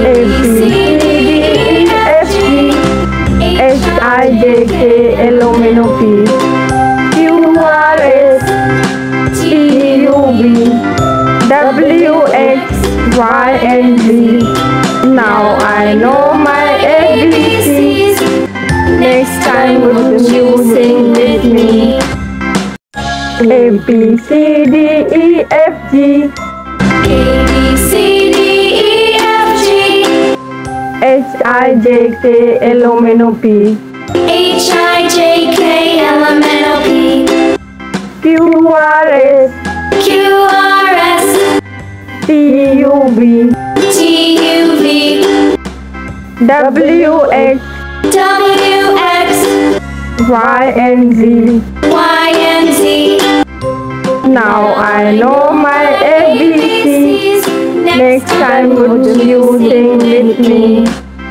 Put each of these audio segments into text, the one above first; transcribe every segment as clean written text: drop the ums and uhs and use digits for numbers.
A B C D E F G H I J K L M N O P Q R S T U V W X Y and Z. Now I know my ABCs. Next time would you sing with me? A B C D E F G A B C D E F G H I J K L M N O P H I J K L M N O P Q R S Q R S T U V T U V W X W X Y and Z. Y and Z. Now I know my ABCs. Next time would you sing with me?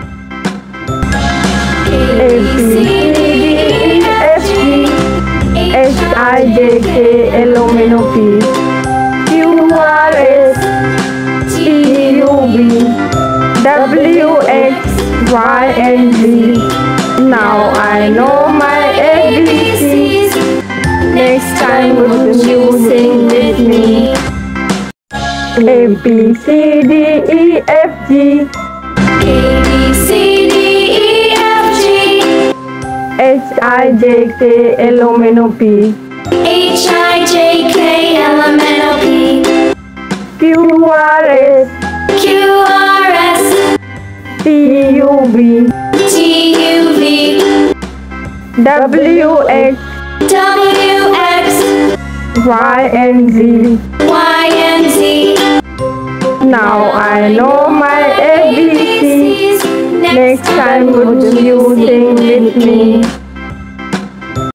A B C D E F G H I J K L M N O P Q R S T U V W X Y and Z. Now I know my ABCs. Next time would you sing with me? A B C D E F G A B C D E F G H I J K L M N O P H I J K L M N O P Q R S Q R S T U V T U V W X W X Y and Z. Y and Z. Now I know my ABCs. Next time would you sing with me?